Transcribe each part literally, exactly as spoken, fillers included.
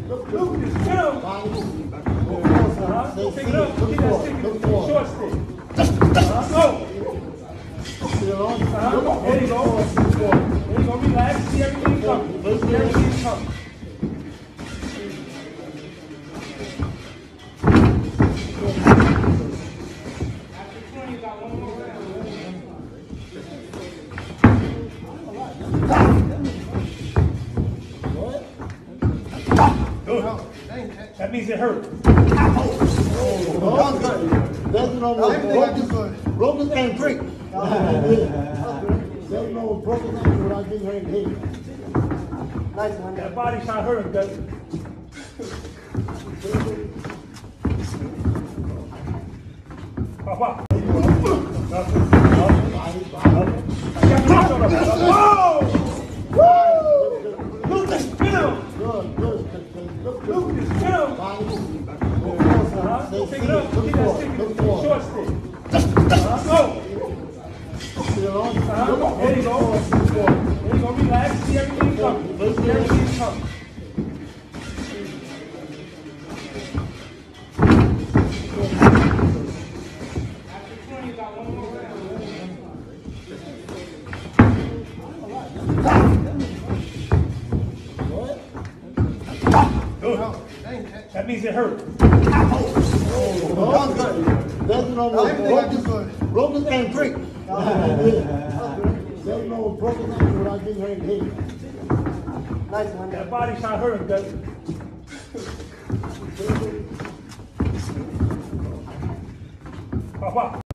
Look, look, this film. Uh-huh. Pick it up. Look at that stick. It's a short stick. Uh-huh. Go. Uh-huh. There you go. There you go. Relax. See everything coming. See everything coming. That means it hurt. Oh, that's no broken and break. There's no broken ankle without getting hurt in the head. Nice one. That body's not hurting, does it? Papa. Woo! Look this film. Good, good. Look this film. Uh-huh. Pick it up. Look at that stick. It's a short stick. Uh-huh. Go. Uh-huh. There you go. There you go. Relax. See everything coming. See everything coming. That means it hurt. Oh, that's no broken, broken and break. There's no broken ankle without getting hurt in the head. Nice one. That body's not hurting, does it? Papa.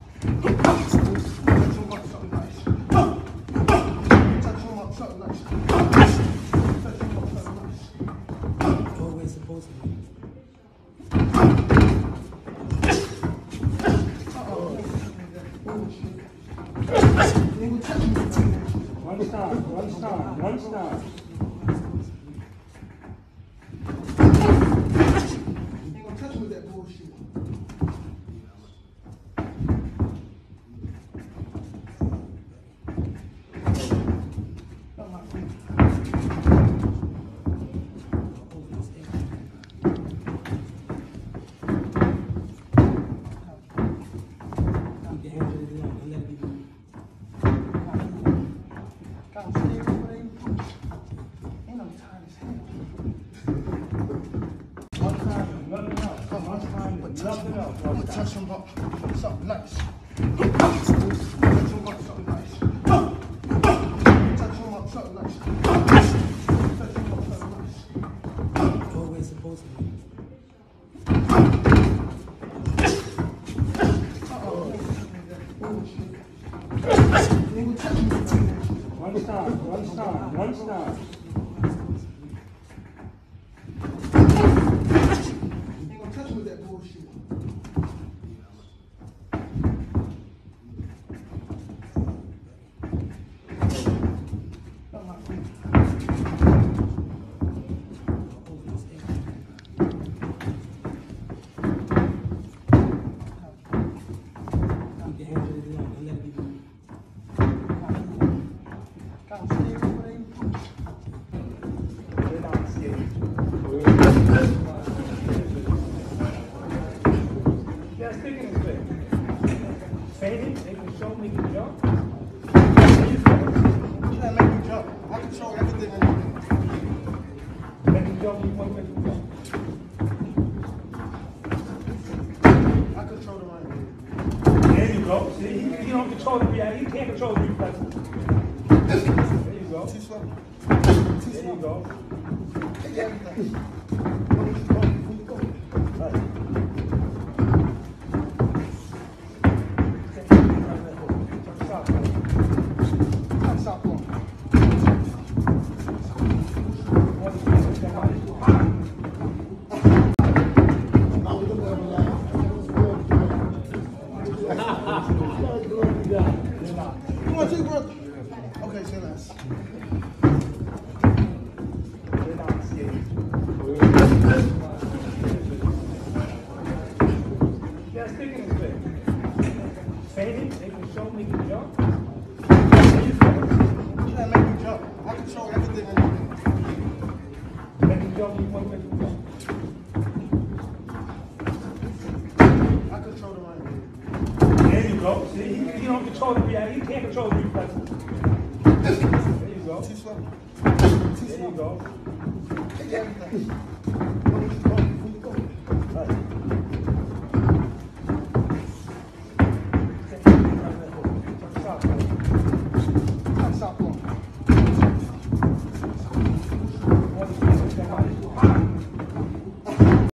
One stop, one stop, one stop. Ain't gonna touch me with that bullshit. Nothing else. I'm gonna touch him up. Something nice. Touch him up, something nice. Touch him up, something nice. Touch him up, something nice. Always supposed to be. One stop, one stop, one stop. Ain't gonna touch me with that bullshit. you want to do. I control the right hand. There you go. See, he, he don't control the reality. He can't control the reflexes. There you go. Too slow. There you go. Take everything.